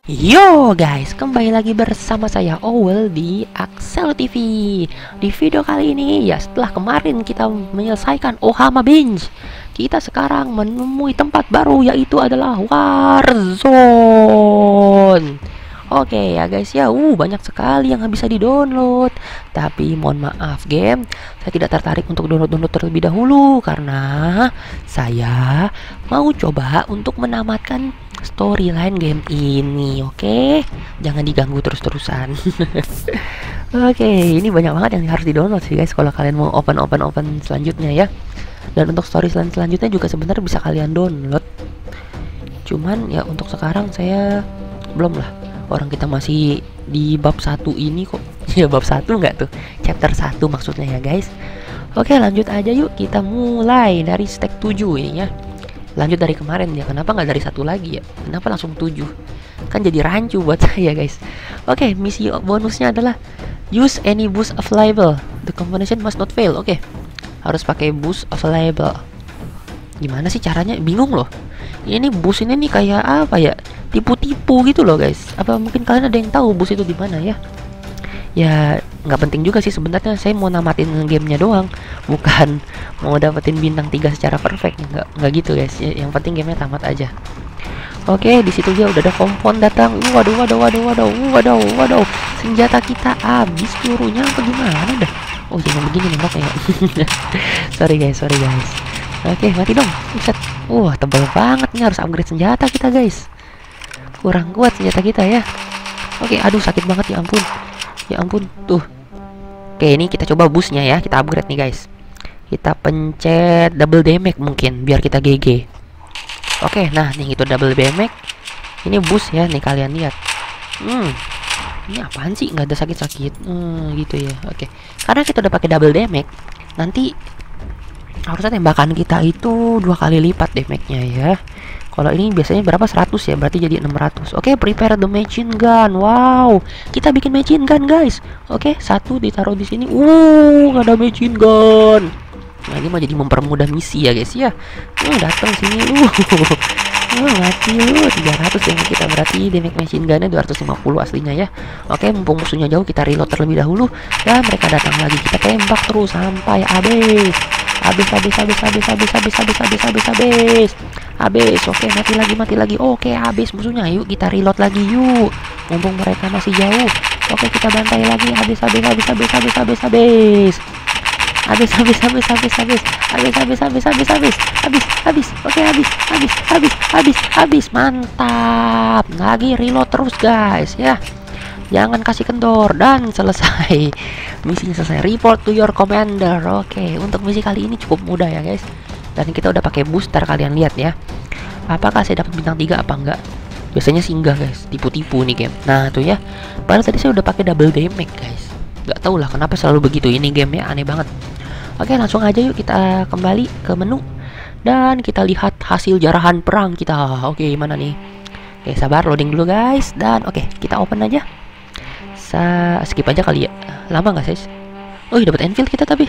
Yo guys, kembali lagi bersama saya Owel di Axel TV. Di video kali ini, ya setelah kemarin kita menyelesaikan Ohama Binge, kita sekarang menemui tempat baru, yaitu adalah Warzone. Oke ya guys ya, banyak sekali yang bisa di-download. Tapi mohon maaf game, saya tidak tertarik untuk download terlebih dahulu karena saya mau coba untuk menamatkan storyline game ini. Oke, jangan diganggu terus-terusan. Oke, ini banyak banget yang harus di-download sih guys kalau kalian mau open selanjutnya ya. Dan untuk storyline selanjutnya juga sebenarnya bisa kalian download. Cuman ya untuk sekarang saya belum lah. Orang kita masih di bab 1 ini kok. Ya bab 1 nggak tuh? Chapter 1 maksudnya ya guys. Oke, lanjut aja yuk. Kita mulai dari stack 7 ini ya. Lanjut dari kemarin ya. Kenapa nggak dari 1 lagi ya? Kenapa langsung 7? Kan jadi rancu buat saya guys. Oke, misi bonusnya adalah use any boost available. The combination must not fail. Oke, harus pakai boost available. Gimana sih caranya? Bingung loh. Ini boost ini nih kayak apa ya? Tipu-tipu gitu loh guys. Apa mungkin kalian ada yang tahu boost itu di mana ya? Ya nggak penting juga sih sebenarnya. Saya mau namatin gamenya doang, bukan mau dapetin bintang 3 secara perfect. Nggak gitu guys. Yang penting gamenya tamat aja. Oke, di situ dia udah ada kompon datang. Waduh. Senjata kita habis pelurunya apa gimana dah? Oh jangan begini nembaknya. sorry guys. Oke, mati dong. Buset. Tebal banget nih, harus upgrade senjata kita guys. Kurang kuat senjata kita ya. Oke, aduh sakit banget ya ampun tuh. Oke, ini kita coba boostnya ya. Kita upgrade nih guys. Kita pencet double damage mungkin biar kita GG. Oke, nah nih itu double damage. Ini boost ya nih, kalian lihat. Ini apaan sih? Nggak ada sakit-sakit. Gitu ya. Oke, karena kita udah pakai double damage, nanti harusnya tembakan kita itu 2 kali lipat damage-nya ya. Kalau ini biasanya berapa? 100 ya, berarti jadi 600. Oke, prepare the machine gun. Wow, kita bikin machine gun guys. Oke, 1 ditaruh di sini. Nggak ada machine gun. Nah, ini mah jadi mempermudah misi ya guys ya. Datang sini lu. Mati lu. 300 damage kita, berarti damage machine gunnya 250 aslinya ya. Oke, mumpung musuhnya jauh, kita reload terlebih dahulu. Dan mereka datang lagi, kita tembak terus sampai habis. Oke, mati lagi. Oke, habis musuhnya. Yuk kita reload lagi yuk, mumpung mereka masih jauh. Oke, kita bantai lagi. Habis. Oke, habis. Mantap. Lagi reload terus guys ya. Jangan kasih kendor. Dan selesai. Misinya selesai. Report to your commander. Oke, untuk misi kali ini cukup mudah ya guys. Dan kita udah pakai booster, kalian lihat ya. Apakah saya dapat bintang 3 apa enggak? Biasanya sih enggak guys. Tipu-tipu nih game. Nah tuh ya. Padahal tadi saya udah pakai double damage guys. Nggak tahu lah kenapa selalu begitu. Ini game ya aneh banget. Oke, langsung aja yuk kita kembali ke menu. Dan kita lihat hasil jarahan perang kita. Oke, mana nih? Oke, sabar loading dulu guys. Dan oke, kita open aja. Skip aja kali ya. Lama nggak guys? Dapat Enfield kita tapi.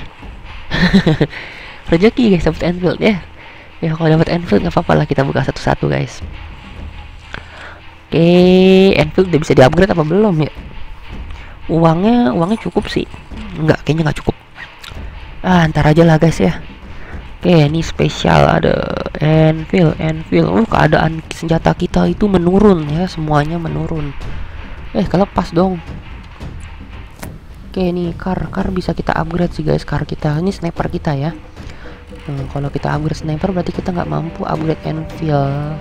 Rezeki guys, dapat Enfield ya. Ya kalau dapat Enfield nggak apa-apa lah, kita buka satu-satu guys. Oke, Enfield udah bisa di-upgrade apa belum ya? Uangnya cukup sih. Kayaknya nggak cukup. Ntar aja lah guys ya. Oke, ini spesial ada Enfield. Keadaan senjata kita itu menurun ya, semuanya menurun. Kelepas dong. Oke, ini car bisa kita upgrade sih guys. Car kita ini sniper kita ya. Kalau kita upgrade sniper berarti kita nggak mampu upgrade Enfield.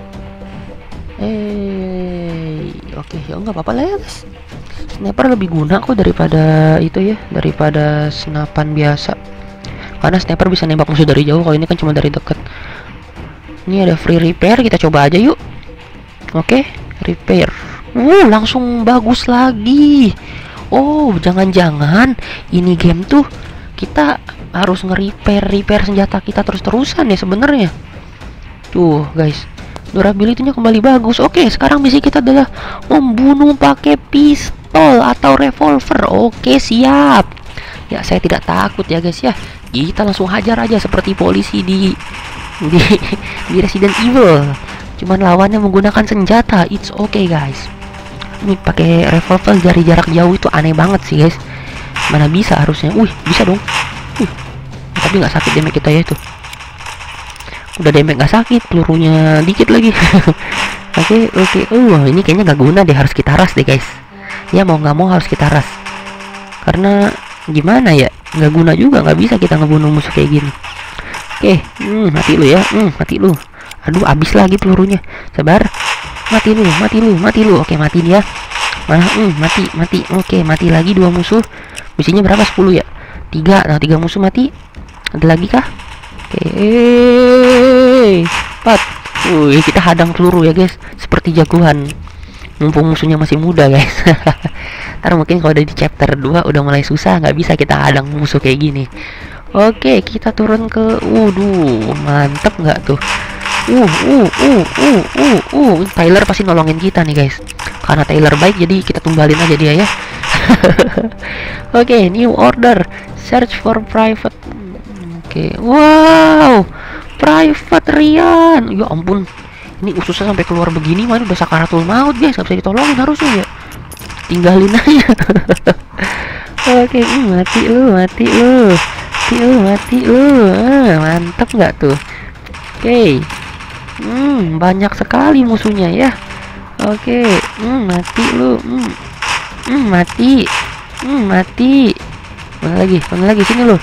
Oke, ya nggak apa-apa lah ya guys. Sniper lebih guna kok daripada itu ya, daripada senapan biasa. Karena sniper bisa nembak musuh dari jauh, kalau ini kan cuma dari dekat. Ini ada free repair, kita coba aja yuk. Oke, repair. Langsung bagus lagi. Jangan-jangan ini game tuh kita harus nge-repair senjata kita terus-terusan ya sebenarnya. Tuh guys, durability-nya kembali bagus. Oke, sekarang misi kita adalah membunuh pakai pistol atau revolver. Oke, siap. Ya, saya tidak takut ya guys ya. Kita langsung hajar aja seperti polisi di Resident Evil. Cuman lawannya menggunakan senjata. It's okay guys. Ini pakai revolver dari jarak jauh itu aneh banget sih guys. Mana bisa harusnya. Wih, bisa dong. Tapi nggak sakit damage kita ya itu. Udah damage nggak sakit, pelurunya dikit lagi. Oke. Ini kayaknya nggak guna deh, harus kita ras deh guys. Ya mau nggak mau harus kita ras. Karena gimana ya, nggak guna juga, nggak bisa kita ngebunuh musuh kayak gini. Oke, mati lu ya, mati lu. Aduh, habis lagi pelurunya. Sabar, mati lu. Oke, mati dia. Mana? Mati. Oke, mati lagi 2 musuh. Misinya berapa? 10 ya? 3. Nah, 3 musuh mati. Ada lagi kah? Oke, 4. Wih, kita hadang peluru ya guys, seperti jagoan. Mumpung musuhnya masih muda guys. Ntar mungkin kalau udah di chapter 2 udah mulai susah, nggak bisa kita hadang musuh kayak gini. Oke, kita turun ke, waduh, mantep nggak tuh? Tyler pasti nolongin kita nih guys. Karena Tyler baik, jadi kita tumbalin aja dia ya. Oke, new order, search for private. Oke, wow, private Ryan. Ya ampun, ini ususnya sampai keluar begini, mana udah sakaratul maut guys, nggak bisa ditolongin harusnya ya. Tinggalin aja. Oke, mati lu. Mantap nggak tuh? Oke. Banyak sekali musuhnya ya. Oke, mati lu. Mati. Mana lagi? Sini lu.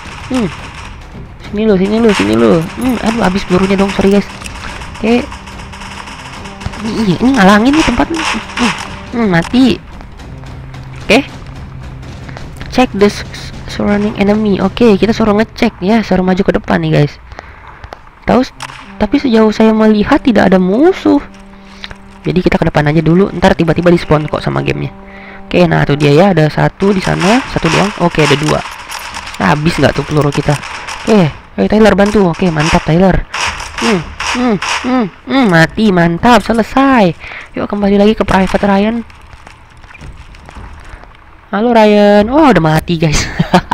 Sini lu. Aduh, habis pelurunya dong, sorry guys. Oke. Ini ngalangin nih tempat. Mati. Oke. Check the surrounding enemy. Oke, kita suruh ngecek ya, suruh maju ke depan nih guys. Tapi sejauh saya melihat tidak ada musuh. Jadi kita ke depan aja dulu, ntar tiba-tiba di spawn kok sama gamenya. Oke, nah tuh dia ya, ada 1 di sana, 1 doang. Oke, ada 2. Habis nggak tuh peluru kita? Oke, ayo Tyler bantu. Oke, mantap Tyler. Mati, mantap, selesai. Yuk kembali lagi ke private Ryan. Halo Ryan. Oh, udah mati guys.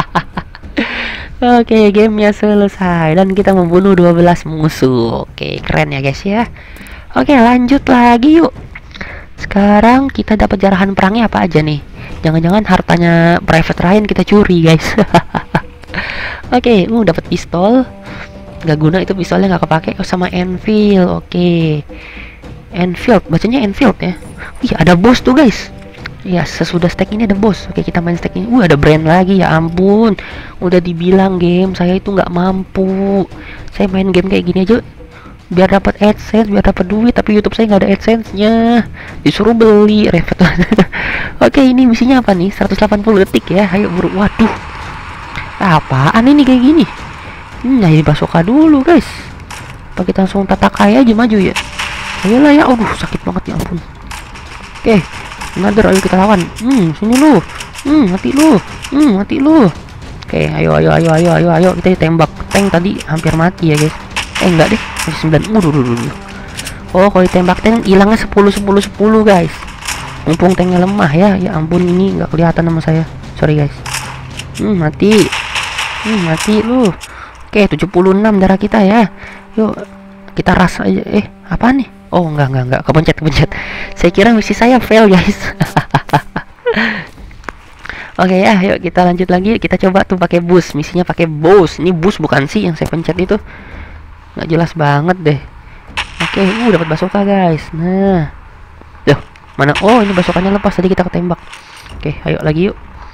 Oke, gamenya selesai dan kita membunuh 12 musuh. Oke, keren ya guys ya. Oke, lanjut lagi yuk. Sekarang kita dapat jarahan perangnya apa aja nih? Jangan-jangan hartanya private Ryan kita curi guys. Oke, dapat pistol. Gak guna itu pistolnya, nggak kepake. Sama Enfield. Oke, Enfield, bacanya Enfield ya. Wih, ada bos tuh guys. Ya, sesudah stack ini ada bos. Oke, kita main stack ini. Ada brand lagi, ya ampun. Udah dibilang game saya itu nggak mampu. Saya main game kayak gini aja biar dapat AdSense, biar dapat duit, tapi YouTube saya nggak ada AdSense-nya. Disuruh beli repot. Oke, ini misinya apa nih? 180 detik ya. Ayo buru. Waduh. Apaan ini kayak gini? Nah, jadi basoka dulu, guys. Apa kita langsung tatakai aja maju ya? Ayolah ya. Aduh, sakit banget ya ampun. Oke. Another, ayo kita lawan. Sini lu. Mati lu. Oke, ayo kita tembak. Tank tadi hampir mati ya, guys. Enggak deh, masih 9. Oh, kalau ditembak tank hilangnya 10 guys. Mumpung tanknya lemah ya. Ya ampun, ini nggak kelihatan sama saya. Sorry guys. Mati lu. Oke, 76 darah kita ya. Yuk, kita ras aja. Apa nih? Oh, enggak, kepencet. Saya kira misi saya fail, guys. Oke ya, yuk kita lanjut lagi. Kita coba tuh pakai boost. Misinya pakai boost. Ini boost bukan sih yang saya pencet itu. Nggak jelas banget deh. Oke, dapat basoka, guys. Nah. Loh, mana? Oh, ini basokannya lepas tadi kita ketembak. Oke, ayo lagi yuk.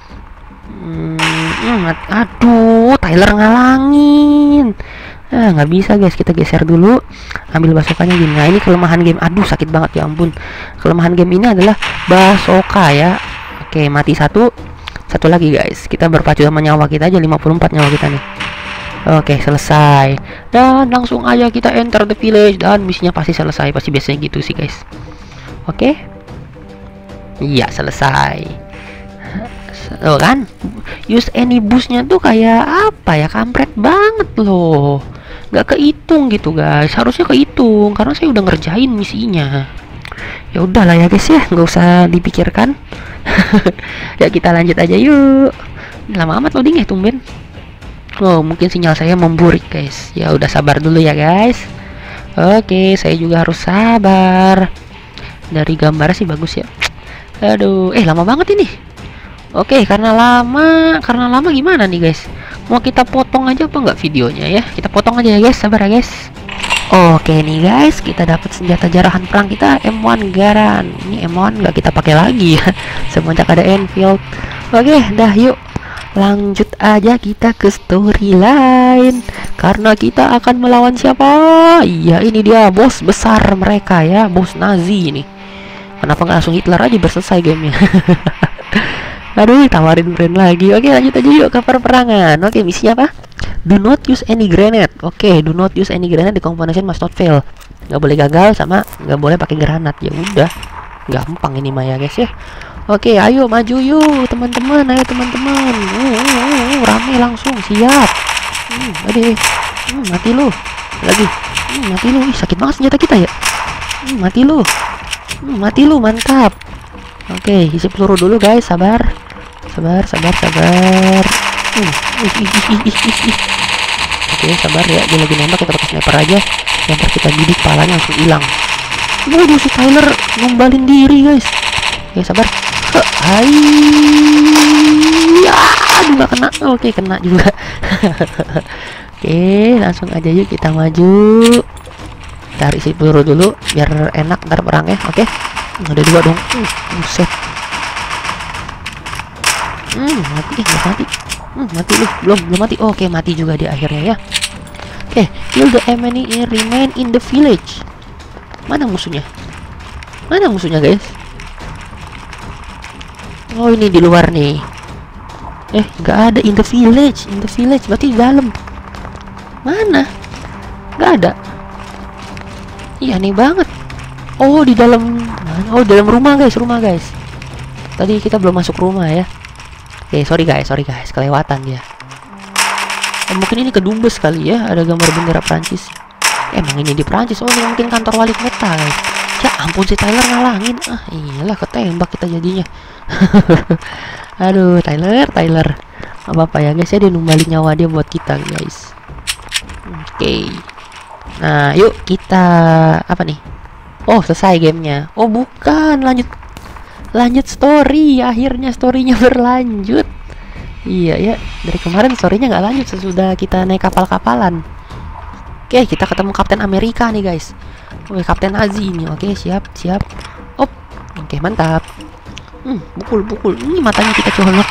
Aduh, Tyler ngalangin. Nggak bisa guys, kita geser dulu, ambil basokannya gini. Nah, ini kelemahan game. Aduh, sakit banget ya ampun. Kelemahan game ini adalah basoka ya. Oke, mati satu lagi guys. Kita berpacu sama nyawa kita aja, 54 nyawa kita nih. Oke, selesai. Dan langsung aja kita enter the village dan misinya pasti selesai. Pasti biasanya gitu sih guys. Oke. Iya, selesai. Oh kan, use any boostnya tuh kayak apa ya, kampret banget loh, nggak kehitung gitu guys. Harusnya kehitung karena saya udah ngerjain misinya. Ya udahlah ya guys ya, nggak usah dipikirkan. Ya kita lanjut aja yuk. Lama amat loading ya tumben. Oh, mungkin sinyal saya memburik guys. Ya udah, sabar dulu ya guys. Oke, saya juga harus sabar. Dari gambar sih bagus ya. Aduh, lama banget ini. Oke, karena lama gimana nih guys? Mau kita potong aja apa nggak videonya ya? Kita potong aja ya guys, sabar ya guys. Oke nih guys, kita dapat senjata jarahan perang kita M1 Garand. Ini M1 nggak kita pakai lagi ya, semenjak ada Enfield. Oke, dah yuk lanjut aja kita ke storyline. Karena kita akan melawan siapa? Iya, ini dia bos besar mereka ya, bos Nazi ini. Kenapa nggak langsung Hitler aja berselesai gamenya? Aduh, tawarin brand lagi. Oke, lanjut aja yuk ke peperangan. Oke, misi apa? Do not use any grenade. Oke, do not use any grenade. The combination must not fail. Nggak boleh gagal sama nggak boleh pakai granat. Ya udah, gampang ini Maya guys ya. Oke, ayo maju yuk teman-teman. Ayo teman-teman. Rame langsung, siap. Aduh, mati lu. Lagi. Mati lu. Ih, sakit banget senjata kita ya. Mati lu. Mati lu, mantap. Oke, isi peluru dulu guys, sabar. Sabar. Oke, sabar ya, dia lagi nembak, kita pakai sniper aja. Ntar kita bidik palanya langsung hilang. Waduh, si Tyler ngumbalin diri guys. Oke, sabar. Hai. Aduh, nggak kena. Oke, kena juga. Oke, langsung aja yuk kita maju. Tarik isi peluru dulu biar enak ntar perangnya. Oke, ada 2 dong. Buset. Mati, mati. Mati lu, belum mati. Oke, mati juga di akhirnya ya. Oke, kill the enemy remain in the village. Mana musuhnya? Mana musuhnya guys? Oh, ini di luar nih. Nggak ada in the village. In the village berarti di dalam. Mana? Nggak ada. Iya, aneh banget. Oh, di dalam. Oh, dalam rumah guys, Tadi kita belum masuk rumah ya. Oke, sorry guys, kelewatan ya. Mungkin ini kedubes kali ya, ada gambar bendera Prancis. Emang ini di Prancis. Oh, ini mungkin kantor wali kota guys. Ya ampun, si Tyler ngalangin. Iyalah, ketembak kita jadinya. Aduh, Tyler. Apa ya guys ya, dia numbalin nyawa dia buat kita guys. Oke. Nah, yuk kita apa nih? Oh, selesai gamenya. Oh, bukan, lanjut story. Akhirnya storynya berlanjut. Iya ya, dari kemarin storynya nggak lanjut sesudah kita naik kapal-kapalan. Oke, kita ketemu Kapten Amerika nih guys. Oke, Kapten Nazi ini. Oke, siap. Oke, mantap. Pukul. Ini matanya kita colok.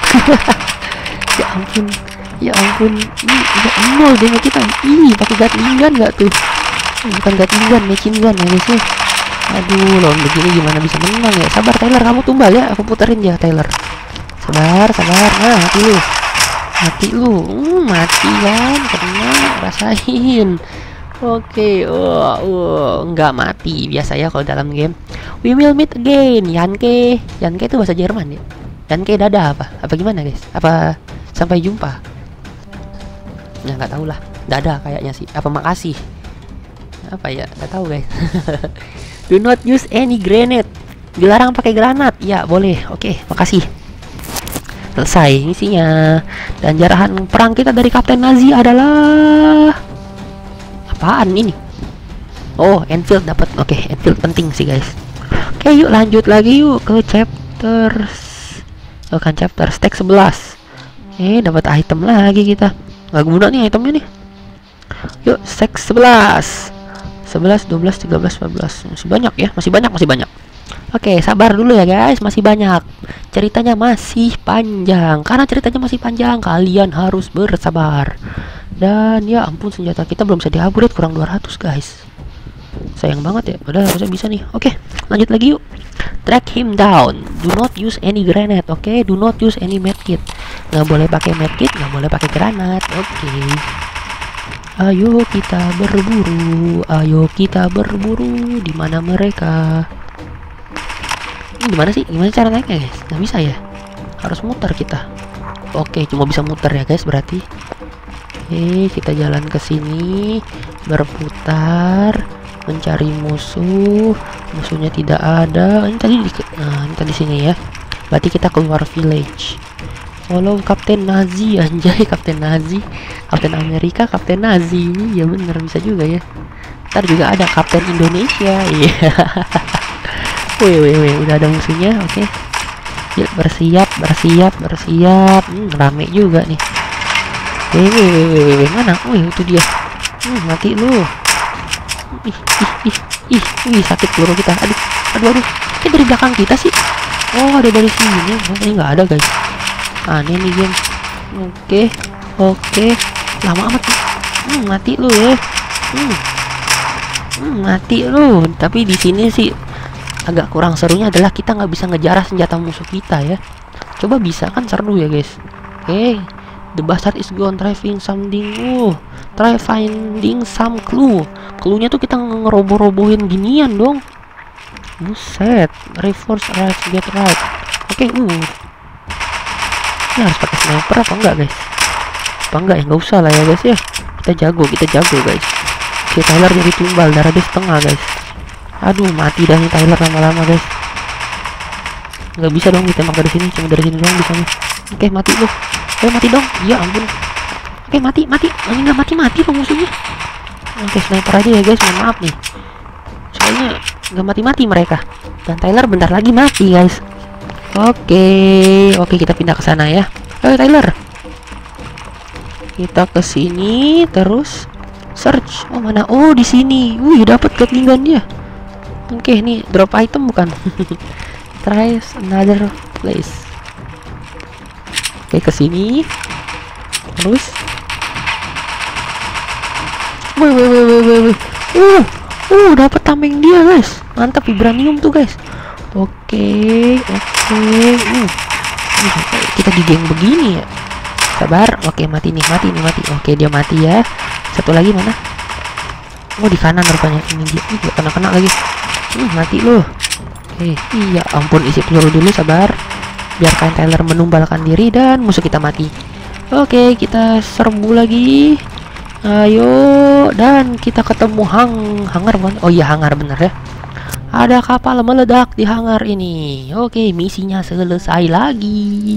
Ya ampun. Ini udah nol demo kita. Ih, pakai Gatling gun nggak tuh? Bukan Gatling gun, machine gun ya guys ya. Aduh, lawan begini gimana bisa menang ya? Sabar Tyler, kamu tumbal ya. Aku puterin ya Tyler. Sabar. Nah, mati lu. Mati kan, kena, rasain. Oke, nggak mati biasa ya kalau dalam game. We will meet again. Yanke itu bahasa Jerman ya. Yanke dadah apa gimana guys? Apa sampai jumpa? Ya nggak tahu lah. Dadah kayaknya sih. Apa makasih? Apa ya? Nggak tahu guys. Do not use any grenade. Dilarang pakai granat. Ya boleh. Oke, makasih. Selesai misinya. Dan jarahan perang kita dari Kapten Nazi adalah apaan ini? Oh, Enfield dapat. Oke, Enfield penting sih guys. Oke, yuk lanjut lagi yuk ke chapter. Chapter stack 11. Dapat item lagi kita. Nggak guna nih itemnya nih. Yuk, stack 11. 11, 12, 13, 14. Masih banyak. Oke, sabar dulu ya guys, masih banyak. Ceritanya masih panjang. Karena ceritanya masih panjang, kalian harus bersabar. Dan ya ampun, senjata kita belum bisa di-upgrade, kurang 200 guys. Sayang banget ya, padahal harusnya bisa nih. Oke, lanjut lagi yuk. Track him down. Do not use any grenade. Oke, do not use any medkit. Nggak boleh pakai medkit, nggak boleh pakai granat. Oke. Ayo kita berburu. Di mana mereka? Ini gimana sih? Gimana cara naiknya guys? Nggak bisa ya? Harus muter kita. Oke, cuma bisa muter ya guys berarti. Kita jalan ke sini, berputar, mencari musuh. Musuhnya tidak ada. Ini tadi sini ya. Berarti kita keluar village. Follow Kapten Nazi, anjay, Kapten Nazi, Kapten Amerika, Kapten Nazi. Ya bener, bisa juga ya. Ntar juga ada Kapten Indonesia. Iya. Wih, udah ada musuhnya. Oke, Yuk, bersiap. Rame juga nih. Mana? Itu dia. Mati lu. Ih, sakit peluru kita. Aduh. Ini dari belakang kita sih. Oh, ada dari sini. Ini nggak ada, guys. Aneh nih game. Oke. Lama amat nih. Mati lu ya. Mati lu. Tapi di sini sih agak kurang serunya adalah kita nggak bisa ngejarah senjata musuh kita ya. Coba bisa kan seru ya, guys. The bastard is gone. Try finding some clue. Clue-nya tuh kita ngeroboh-robohin ginian dong. Buset. Reverse right, get right. Ini harus pakai sniper apa enggak, guys? Apa enggak ya? Nggak usah lah ya, guys ya. Kita jago, guys. Si Tyler jadi tumbal, darah dia setengah, guys. Aduh, mati dah nih Tyler lama-lama, guys. Nggak bisa dong ditembak dari sini, cuma dari sini doang bisa nih. Mati lu. Mati dong. Ya ampun. Mati. Ini nggak mati dong musuhnya. Sniper aja ya, guys. Mohon maaf nih. Soalnya nggak mati mereka. Dan Tyler bentar lagi mati, guys. Oke, kita pindah ke sana ya. Tyler. Kita ke sini terus search. Oh, mana? Oh, di sini. Wih, dapat Gatling gun dia. Ini drop item bukan? Try another place. Ke sini. Terus. Wih. Dapat tameng dia, guys. Mantap, vibranium tuh, guys. Oke. Kita di geng begini ya. Sabar. Mati. Oke, dia mati ya. Satu lagi mana? Oh, di kanan rupanya. Ini dia. Gak kena lagi. Mati loh. Iya ampun, isi peluru dulu, sabar. Biarkan Tyler menumbalkan diri dan musuh kita mati. Oke, kita serbu lagi. Ayo, dan kita ketemu hangar bukan? Oh iya, hangar bener ya. Ada kapal meledak di hangar ini. Oke, misinya selesai lagi.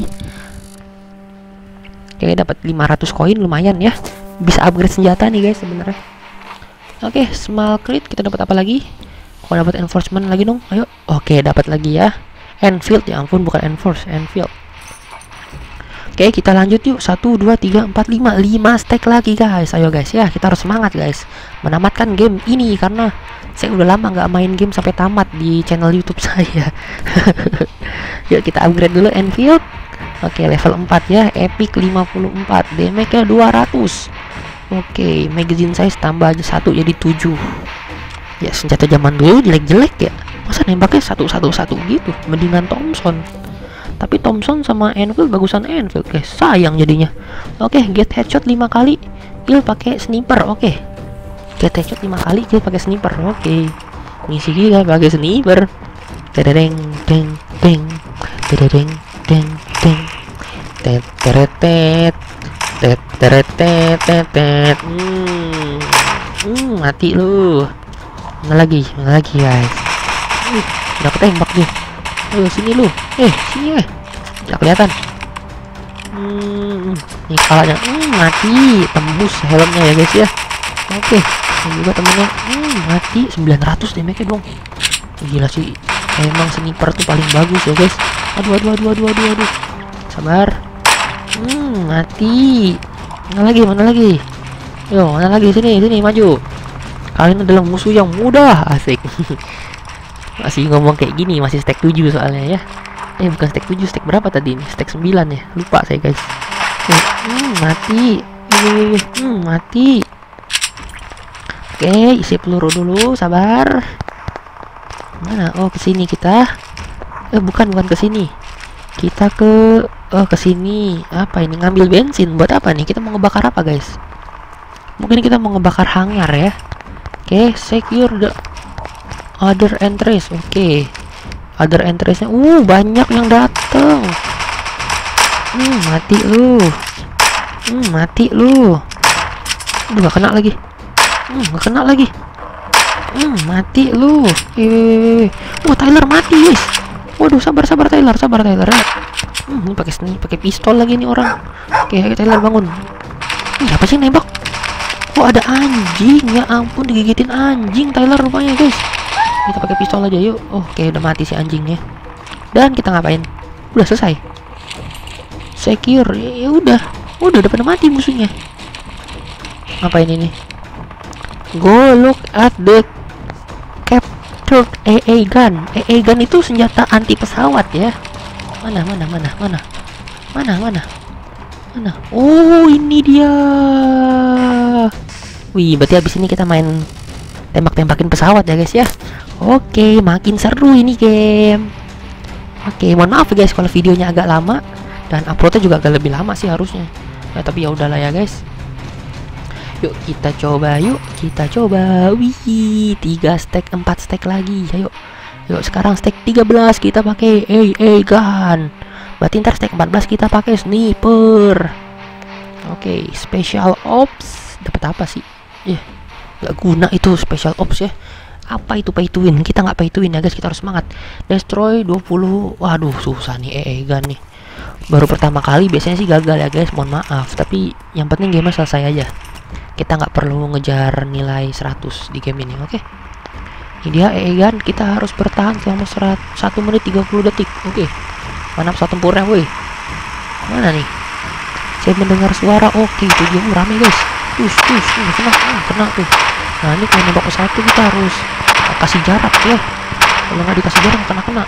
Dapat 500 koin, lumayan ya. Bisa upgrade senjata nih, guys, sebenarnya. Oke, small crate, kita dapat apa lagi? Kalau dapat enforcement lagi dong, ayo. Oke, dapat lagi ya. Enfield, ya ampun, bukan enforce, Enfield. Oke, kita lanjut yuk. 1, 2, 3, 4, 5 stack lagi, guys. Ayo, guys ya, kita harus semangat, guys, menamatkan game ini karena saya udah lama nggak main game sampai tamat di channel YouTube saya. Yuk kita upgrade dulu Enfield. Oke, level 4 ya. Epic 54, damage-nya 200. Oke, magazine size tambah aja 1 jadi 7. Ya, senjata zaman dulu jelek-jelek ya. Masa nembaknya satu gitu? Mendingan Thompson. Tapi Thompson sama Enfield bagusan Enfield, guys. Sayang jadinya. Oke, get headshot 5 kali. Kill pakai sniper. Oke. Get headshot 5 kali, kill pakai sniper. Oke. Misi kita pakai sniper. Tedeng deng deng. Tedeng deng deng. Teteretet. Teteretet. Mati lu. Mana lagi, guys. Udah ketembak nih. Ayo sini lu. Sini nggak kelihatan. Nih kalanya. Mati. Tembus helmnya ya, guys ya. Oke. Ini juga temennya. Mati. 900 damage-nya dong. Gila sih. Emang sniper tuh paling bagus ya, guys. Aduh. Sabar. Mati. Mana lagi? Yo, mana lagi? Sini maju. Kalian adalah musuh yang mudah. Asik. Masih ngomong kayak gini, masih stack 7 soalnya ya. Bukan stack 7, stack berapa tadi ini? Stack 9 ya. Lupa saya, guys. Mati. Mati. Oke, isi peluru dulu, sabar. Mana? Oh, kesini kita. Bukan kesini. Kita ke sini. Apa ini? Ngambil bensin. Buat apa nih? Kita mau ngebakar apa, guys? Mungkin kita mau ngebakar hangar ya. Oke, secure the other entries. Oke. Other entries-nya banyak yang datang. Mati lu. Mati lu. Gak kena lagi. Mati lu. Tyler mati, guys. Waduh, sabar Tyler ya. Ini pakai pistol lagi nih orang. Oke, Tyler bangun. Apa sih nembak? Ada anjing, ya ampun, digigitin anjing Tyler rupanya, guys. Kita pakai pistol aja yuk. Oke, udah mati si anjingnya. Dan kita ngapain? Udah selesai. Secure. Ya udah pada mati musuhnya. Ngapain ini? Go look at the captured AA gun. AA gun itu senjata anti pesawat ya. Mana? Oh, ini dia. Wih, berarti habis ini kita main tembak-tembakin pesawat ya guys ya. Oke, makin seru ini game. Oke, mohon maaf ya guys kalau videonya agak lama dan uploadnya juga agak lebih lama sih harusnya. Ya, tapi ya udahlah ya guys. Yuk kita coba. Wih, 3 stack, 4 stack lagi. Ayo. Yuk sekarang stack 13 kita pakai AA gun. Berarti ntar stack 14 kita pakai sniper. Oke, special ops. Dapat apa sih? Gak guna itu special ops ya. Apa itu pay to win? Kita nggak pay to win ya guys, kita harus semangat. Destroy 20. Waduh, susah nih AA gun nih. Baru pertama kali biasanya sih gagal ya guys, mohon maaf. Tapi yang penting game selesai aja. Kita nggak perlu ngejar nilai 100 di game ini, oke? Ini dia AA gun, kita harus bertahan selama 1 menit 30 detik. Oke. Mana pesawat tempurnya, woi? Mana nih? Saya mendengar suara. Oke, itu dia rame guys. Kena tuh. Nah, ini kalau nembak pesawat tuh kita harus kasih jarak ya. Kalau nggak dikasih jarak kena.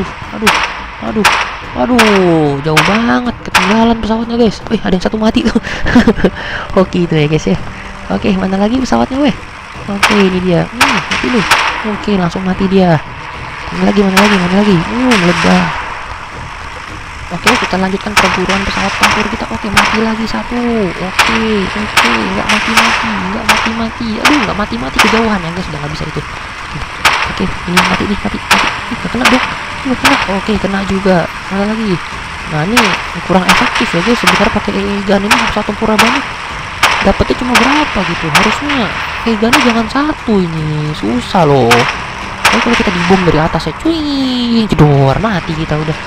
Aduh, jauh banget, ketinggalan pesawatnya guys. Wih, ada yang satu mati tuh. Oke, itu ya guys ya. Oke, mana lagi pesawatnya weh? Oke, ini dia. Mati nih. Oke, langsung mati dia. Mana lagi? Meledak. Oke, kita lanjutkan perburuan pesawat tempur kita. Oke, mati lagi satu. Oke, nggak mati. Aduh, nggak mati kejauhan ya guys, udah nggak bisa itu. Oke, ini mati. Nggak kena dong. Oke, kena juga. Mana lagi? Nah, ini kurang efektif ya guys. Sebenarnya pakai AA gun ini pesawat tempur banyak. Dapatnya cuma berapa gitu? Harusnya AA gunnya jangan satu, ini susah loh. Tapi kalau kita dibom dari atas ya, cuy, jedor, mati kita udah.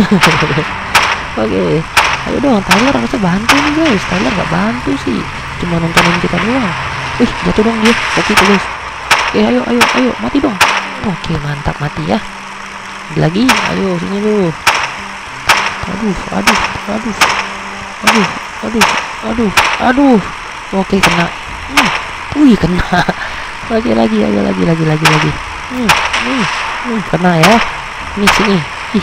Oke, ayo dong, Tyler harusnya bantu nih guys. Tyler nggak bantu sih, cuma nontonin kita doang. Wih, jatuh dong dia. Oke itu guys. Oke, ayo, mati dong. Oke, mantap, mati ya. Lagi, ayo sini lu. Aduh. Oke, kena. Wih, kena. Lagi. Kena ya. Ini sini.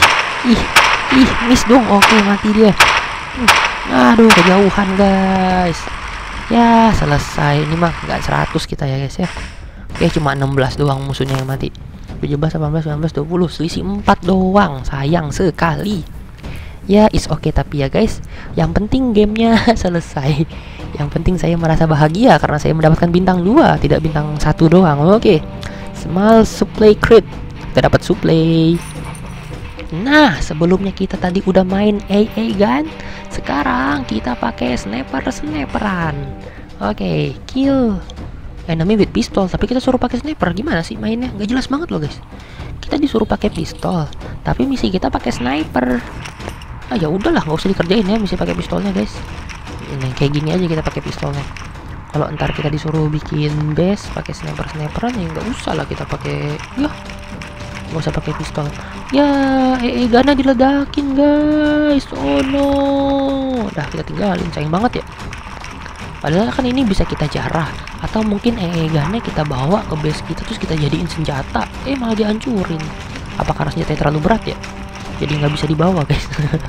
Ih, miss dong. Oke, mati dia. Aduh, kejauhan guys. Ya, selesai. Ini mah nggak 100 kita ya guys ya. Oke, cuma 16 doang musuhnya yang mati. 17, 18, 19, 20. Selisih 4 doang. Sayang sekali. Ya, is oke tapi ya guys. Yang penting gamenya selesai. Yang penting saya merasa bahagia karena saya mendapatkan bintang 2, tidak bintang 1 doang. Oke. Small supply crate. Kita dapat supply. Nah, sebelumnya kita tadi udah main AA gun, sekarang kita pakai sniperan. Oke, kill enemy with pistol, tapi kita suruh pakai sniper. Gimana sih mainnya? Nggak jelas banget loh guys. Kita disuruh pakai pistol, tapi misi kita pakai sniper. Ah ya udahlah, nggak usah dikerjain ya misi pakai pistolnya guys. Ini kayak gini aja kita pakai pistolnya. Kalau ntar kita disuruh bikin base pakai sniperan ya nggak usah lah kita pakai. Ya, nggak usah pakai pistol. Ya, gunnya diledakin guys. Oh no, udah kita tinggalin, sayang banget ya. Padahal kan ini bisa kita jarah, atau mungkin gunnya kita bawa ke base kita terus kita jadiin senjata. Malah dihancurin. Apa karena senjatanya terlalu berat ya? Jadi nggak bisa dibawa guys.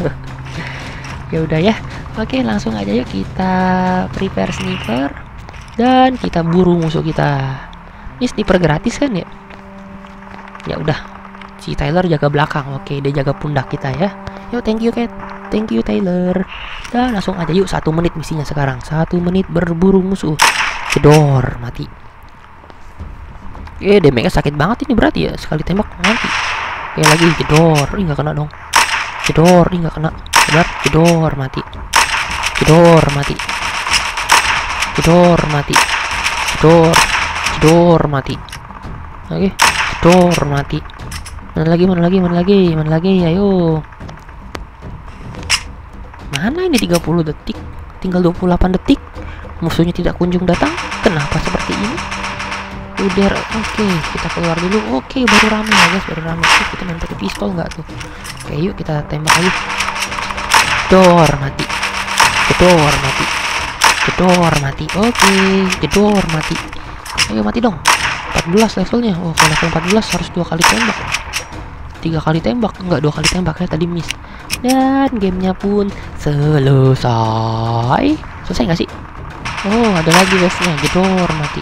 Ya udah ya. Oke, langsung aja yuk kita prepare sniper dan kita buru musuh kita. Ini sniper gratis kan ya? Ya udah, si Tyler jaga belakang. Oke, dia jaga pundak kita ya. Yuk, thank you Cat, thank you Tyler. Dan langsung aja yuk, 1 menit misinya sekarang. 1 menit berburu musuh. Jedor, mati. Damage-nya sakit banget ini berarti ya. Sekali tembak mati. Lagi jedor. Nggak kena dong. Jedor, nggak kena. Sabar, jedor, mati. Jedor, mati. Jedor, mati. Jedor, mati. Oke, jedor, mati. Mana lagi, ayo. Mana ini 30 detik? Tinggal 28 detik. Musuhnya tidak kunjung datang. Kenapa seperti ini? Uder. Oke, kita keluar dulu. Oke, baru rame ya guys, baru rame. Oke, kita main pakai pistol nggak tuh? Oke, yuk kita tembak aja. Jedor mati. Jedor mati. Jedor mati. Oke, jedor mati. Ayo mati dong. 14 levelnya. Oh, kalau level 14 harus 2 kali tembak. 3 kali tembak, enggak 2 kali tembak ya, tadi miss. Dan gamenya pun selesai. Selesai nggak sih? Oh, ada lagi guysnya. Jedor mati.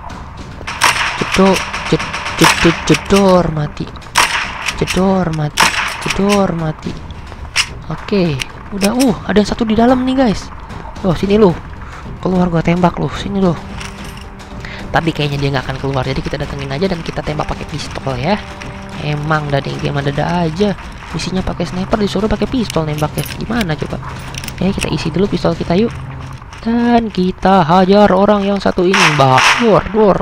Jedor mati. Jedor mati. Jedor mati. Oke, udah. Ada yang satu di dalam nih guys. Oh, sini lu. Keluar gua tembak lu. Sini lu. Tapi kayaknya dia nggak akan keluar, jadi kita datengin aja dan kita tembak pakai pistol ya. Emang dari game ada aja. Misinya pakai sniper, disuruh pakai pistol nembaknya. Gimana coba? Oke, kita isi dulu pistol kita yuk. Dan kita hajar orang yang satu ini. Dor.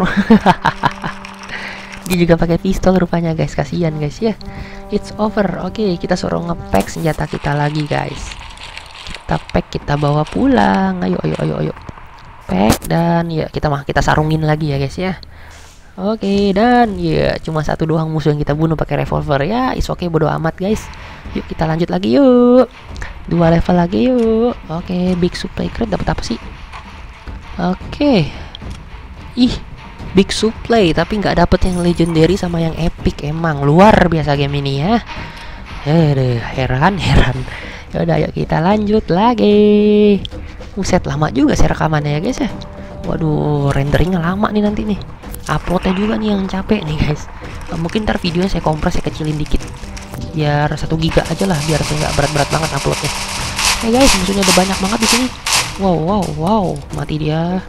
Dia juga pakai pistol rupanya guys. Kasihan guys ya. It's over. Oke, kita suruh ngepack senjata kita lagi guys. Kita pack, kita bawa pulang. Ayo. Pack dan ya kita sarungin lagi ya guys ya. Oke, dan ya cuma satu doang musuh yang kita bunuh pakai revolver ya. Is oke, bodo amat guys. Yuk kita lanjut lagi yuk. 2 level lagi yuk. Oke, big supply crate dapat apa sih? Oke. Big supply tapi nggak dapet yang legendary sama yang epic. Emang luar biasa game ini ya. Heran. Ya udah, yuk kita lanjut lagi. Buset, lama juga saya rekamannya ya guys ya. Waduh, renderingnya lama nih nanti nih. Uploadnya juga nih yang capek nih guys. Mungkin ntar videonya saya kompres, saya kecilin dikit biar 1 giga aja lah, biar saya nggak berat-berat banget uploadnya. Guys, musuhnya ada banyak banget di sini. Wow, mati dia.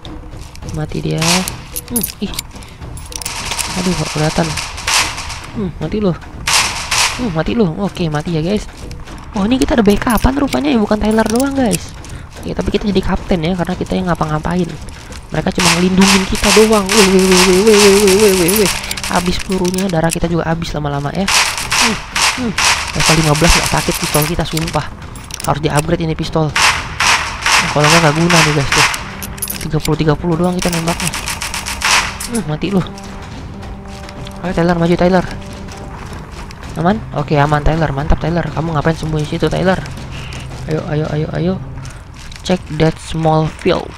Aduh, gak kelihatan. Mati lu. Oke, mati ya guys. Oh, ini kita ada backupan rupanya ya, bukan Tyler doang guys. Ya, tapi kita jadi kapten ya, karena kita yang ngapa-ngapain. Mereka cuma ngelindungin kita doang. Habis pelurunya, darah kita juga habis lama-lama ya. Level 15 gak sakit pistol kita, sumpah. Harus di-upgrade ini pistol. Kalau nggak guna nih guys tuh. 30 doang kita nembaknya. Mati lu. Ayo Tyler, maju Tyler. Aman? Oke, aman Tyler. Mantap Tyler. Kamu ngapain sembunyi situ Tyler? Ayo. Check that small field.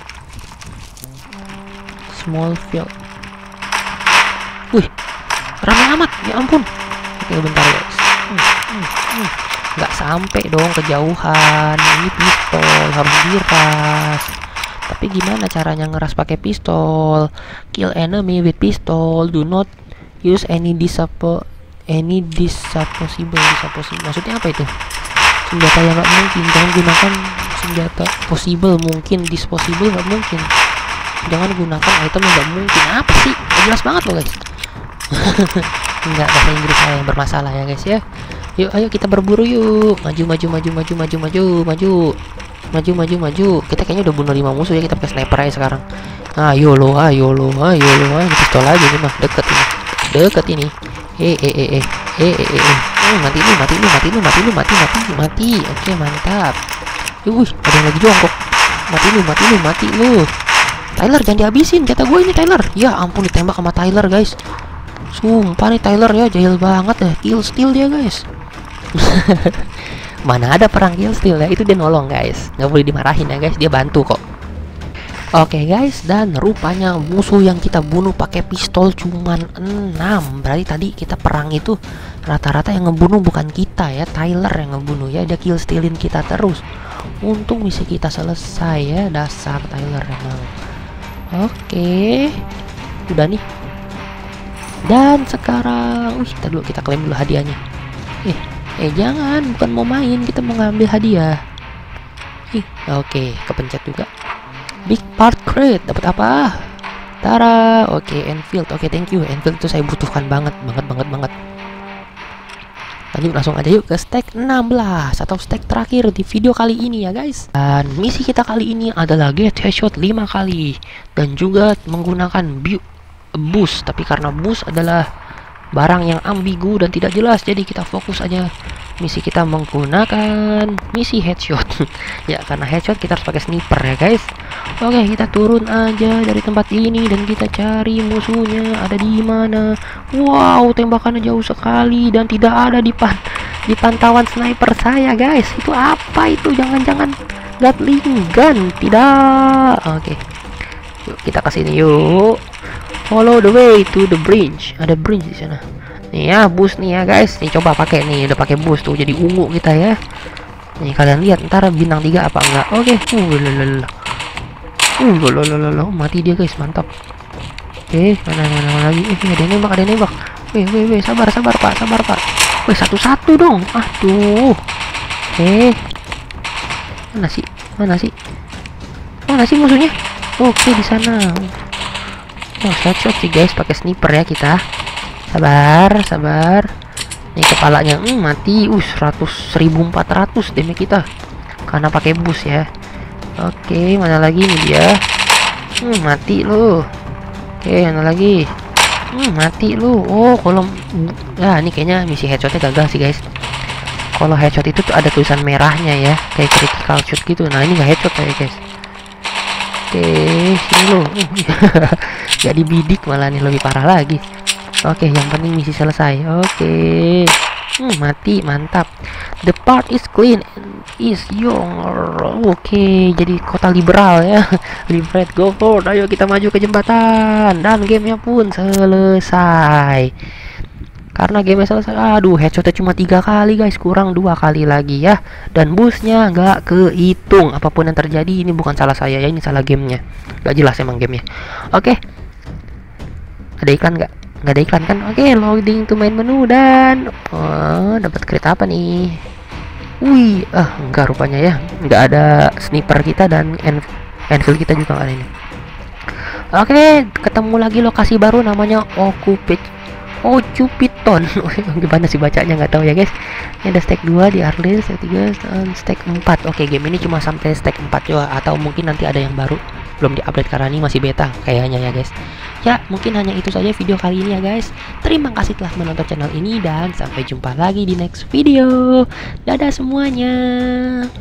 Wih, ramai amat, ya ampun. Oke, bentar guys. Nggak sampai dong kejauhan. Ini pistol harus diras. Tapi gimana caranya ngeras pakai pistol? Kill enemy with pistol. Do not use any disposable. Maksudnya apa itu? Senjata yang nggak mungkin. Jangan gunakan senjata possible. Mungkin disposable nggak mungkin. Jangan gunakan item yang nggak mungkin. Apa sih? Jelas banget loh guys. Enggak, bahasa Inggris saya yang bermasalah ya guys ya. Yuk, ayo kita berburu yuk. Maju. Kita kayaknya udah bunuh 5 musuh ya, kita pakai sniper aja sekarang. Ayo lo. Pistol aja nih mah, deket ini. Mati. Oke, mantap. Ada yang lagi jongkok. Mati lu. Tyler, jangan dihabisin jatah gue ini Tyler. Ya ampun, ditembak sama Tyler guys. Sumpah nih Tyler ya, jahil banget ya. Kill steal dia guys. Mana ada perang kill steal ya, itu dia nolong guys. Nggak boleh dimarahin ya guys, dia bantu kok. Oke guys, dan rupanya musuh yang kita bunuh pakai pistol cuman 6. Berarti tadi kita perang itu rata-rata yang ngebunuh bukan kita ya, Tyler yang ngebunuh ya. Dia kill stealin kita terus. Untung misi kita selesai ya, dasar Tyler emang. Oke, udah nih. Dan sekarang, kita klaim dulu hadiahnya. Jangan, bukan mau main, kita mau ngambil hadiah. Oke, kepencet juga. Big part crate, dapat apa? Tara, oke, Enfield. Oke, thank you. Enfield itu saya butuhkan banget. Lanjut langsung aja yuk ke stack 16 atau stack terakhir di video kali ini ya guys. Dan misi kita kali ini adalah get headshot 5 kali dan juga menggunakan boost. Tapi karena boost adalah barang yang ambigu dan tidak jelas, jadi kita fokus aja misi kita menggunakan misi headshot. Ya, karena headshot kita harus pakai sniper ya guys. Oke, kita turun aja dari tempat ini dan kita cari musuhnya ada di mana. Wow, tembakannya jauh sekali dan tidak ada di pantauan sniper saya guys. Itu apa itu? Jangan-jangan Gatling gun? Tidak. Oke, yuk kita kesini yuk. Follow the way to the bridge. Ada bridge di sana. Nih ya, boost nih ya guys. Nih coba pakai nih, udah pakai boost tuh jadi ungu kita ya. Nih kalian lihat ntar bintang 3 apa enggak. Oke. Mati dia guys, mantap. Oke, mana lagi? Ada yang nembak. Weh, sabar Pak. Weh, satu-satu dong. Aduh. Mana sih musuhnya? Oke, di sana. Oh, headshot sih guys, pakai sniper ya kita. Sabar. Nih kepalanya mati. 100.400 damage kita karena pakai boost ya. Oke, mana lagi nih dia? Mati lu. Oke, mana lagi? Mati lu. Oh, kalau ini kayaknya misi headshotnya gagal sih guys. Kalau headshot itu tuh ada tulisan merahnya ya, kayak critical shot gitu. Nah, ini nggak headshot ya guys. Oke, sini lu. Gak dibidik malah nih, lebih parah lagi. Oke, yang penting misi selesai. Oke. Mati, mantap. The part is clean and is your. Oke, jadi kota liberal ya. Liberate, go forward. Ayo kita maju ke jembatan. Dan gamenya pun selesai. Karena gamenya selesai. Aduh, headshotnya cuma 3 kali guys, kurang 2 kali lagi ya. Dan boostnya nggak kehitung. Apapun yang terjadi, ini bukan salah saya ya, ini salah gamenya. Gak jelas emang gamenya. Oke. Ada iklan nggak? Nggak ada iklan kan? Oke, loading to main menu dan dapat kereta apa nih? Wih, enggak rupanya ya. Nggak ada sniper kita dan Enfield kita juga nggak ada ini. Oke, ketemu lagi lokasi baru namanya Ocupiton. Gimana sih bacanya nggak tahu ya guys. Ini ada stack 2 di Arlis, stack 3 dan stack 4. Oke, game ini cuma sampai stack 4 juga, atau mungkin nanti ada yang baru belum diupdate karena ini masih beta kayaknya ya guys. Ya, mungkin hanya itu saja video kali ini ya guys. Terima kasih telah menonton channel ini dan sampai jumpa lagi di next video. Dadah semuanya.